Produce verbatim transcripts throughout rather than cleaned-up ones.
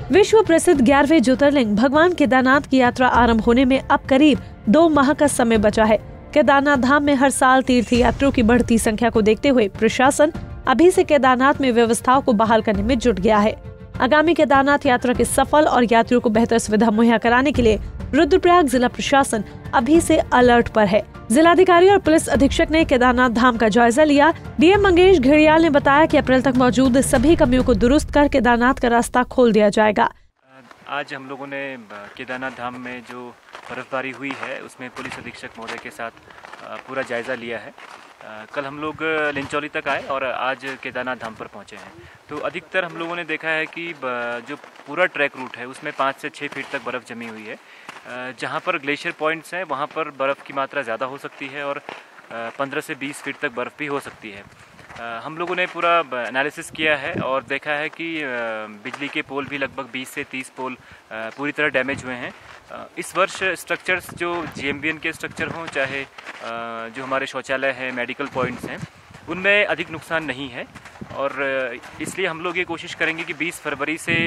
विश्व प्रसिद्ध ग्यारहवें ज्योतिर्लिंग भगवान केदारनाथ की यात्रा आरंभ होने में अब करीब दो माह का समय बचा है। केदारनाथ धाम में हर साल तीर्थ यात्रियों की बढ़ती संख्या को देखते हुए प्रशासन अभी से केदारनाथ में व्यवस्थाओं को बहाल करने में जुट गया है। आगामी केदारनाथ यात्रा के सफल और यात्रियों को बेहतर सुविधा मुहैया कराने के लिए रुद्रप्रयाग जिला प्रशासन अभी से अलर्ट पर है। जिलाधिकारी और पुलिस अधीक्षक ने केदारनाथ धाम का जायजा लिया। डीएम मंगेश घड़ियाल ने बताया कि अप्रैल तक मौजूद सभी कमियों को दुरुस्त कर केदारनाथ का रास्ता खोल दिया जाएगा। आज हम लोगों ने केदारनाथ धाम में जो बर्फबारी हुई है उसमें पुलिस अधीक्षक महोदय के साथ पूरा जायजा लिया है। कल हम लोग लिंचौली तक आए और आज केदारनाथ धाम पर पहुंचे हैं। तो अधिकतर हम लोगों ने देखा है कि जो पूरा ट्रैक रूट है उसमें पाँच से छः फीट तक बर्फ़ जमी हुई है। जहां पर ग्लेशियर पॉइंट्स हैं वहां पर बर्फ़ की मात्रा ज़्यादा हो सकती है और पंद्रह से बीस फीट तक बर्फ़ भी हो सकती है। हम लोगों ने पूरा एनालिसिस किया है और देखा है कि बिजली के पोल भी लगभग बीस से तीस पोल पूरी तरह डैमेज हुए हैं। इस वर्ष स्ट्रक्चर्स जो जीएमबीएन के स्ट्रक्चर हों चाहे जो हमारे शौचालय हैं, मेडिकल पॉइंट्स हैं, उनमें अधिक नुकसान नहीं है और इसलिए हम लोग ये कोशिश करेंगे कि बीस फरवरी से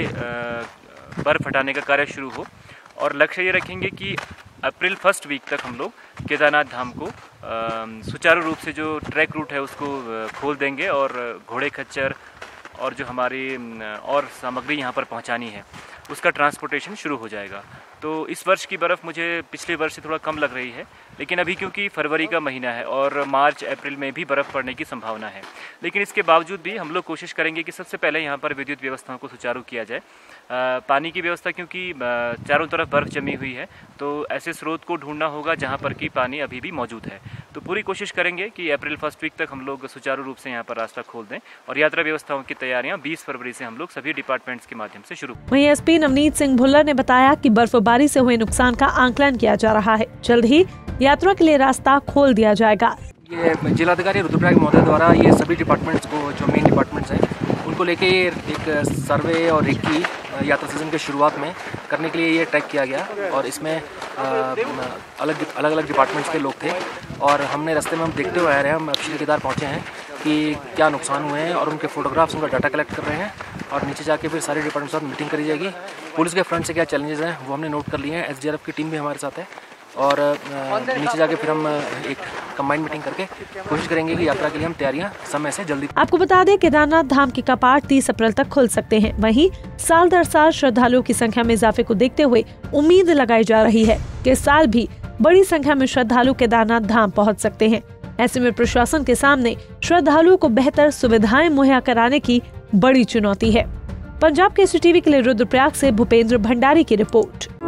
बर्फ़ हटाने का कार्य शुरू हो और लक्ष्य ये रखेंगे कि अप्रैल फर्स्ट वीक तक हम लोग केदारनाथ धाम को सुचारू रूप से जो ट्रैक रूट है उसको खोल देंगे और घोड़े खच्चर और जो हमारी और सामग्री यहाँ पर पहुँचानी है उसका ट्रांसपोर्टेशन शुरू हो जाएगा। तो इस वर्ष की बर्फ़ मुझे पिछले वर्ष से थोड़ा कम लग रही है, लेकिन अभी क्योंकि फरवरी का महीना है और मार्च अप्रैल में भी बर्फ़ पड़ने की संभावना है, लेकिन इसके बावजूद भी हम लोग कोशिश करेंगे कि सबसे पहले यहाँ पर विद्युत व्यवस्थाओं को सुचारू किया जाए। आ, पानी की व्यवस्था क्योंकि चारों तरफ बर्फ़ जमी हुई है तो ऐसे स्रोत को ढूंढना होगा जहाँ पर कि पानी अभी भी मौजूद है। तो पूरी कोशिश करेंगे कि अप्रैल फर्स्ट वीक तक हम लोग सुचारू रूप से यहाँ पर रास्ता खोल दें और यात्रा व्यवस्थाओं की तैयारियाँ बीस फरवरी से हम लोग सभी डिपार्टमेंट्स के माध्यम से शुरू। वहीं एसपी नवनीत सिंह भुल्लर ने बताया कि बर्फबारी से हुए नुकसान का आंकलन किया जा रहा है। जल्द ही यात्रा के लिए रास्ता खोल दिया जाएगा। ये जिलाधिकारी रुद्रप्रयाग महोदय द्वारा ये सभी डिपार्टमेंट्स को जो मेन डिपार्टमेंट्स हैं उनको लेके एक सर्वे और रेकी यात्रा सीजन के शुरुआत में करने के लिए ये ट्रैक किया गया और इसमें अलग अलग अलग डिपार्टमेंट्स के लोग थे और हमने रास्ते में हम देखते हुए आ रहे हैं। हम श्री केदार पहुँचे हैं कि क्या नुकसान हुए हैं और उनके फोटोग्राफ्स उनका डाटा कलेक्ट कर रहे हैं और नीचे जाके फिर सारे डिपार्टमेंट के साथ मीटिंग करी जाएगी। पुलिस के फ्रंट से क्या चैलेंजेस हैं वो हमने नोट कर लिए हैं। एसडीआरएफ की टीम भी हमारे साथ है और नीचे जाके फिर हम एक कंबाइंड मीटिंग करके कोशिश करेंगे कि यात्रा के लिए हम तैयारियां समय से जल्दी। आपको बता दें केदारनाथ धाम के कपाट तीस अप्रैल तक खुल सकते हैं। वहीं साल दर साल श्रद्धालुओं की संख्या में इजाफे को देखते हुए उम्मीद लगाई जा रही है कि इस साल भी बड़ी संख्या में श्रद्धालु केदारनाथ धाम पहुँच सकते हैं। ऐसे में प्रशासन के सामने श्रद्धालुओं को बेहतर सुविधाएं मुहैया कराने की बड़ी चुनौती है। पंजाब केसरी टीवी के लिए रुद्रप्रयाग से भूपेंद्र भंडारी की रिपोर्ट।